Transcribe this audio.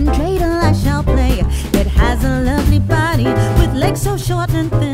dreidel I shall play. It has a lovely body with legs so short and thin.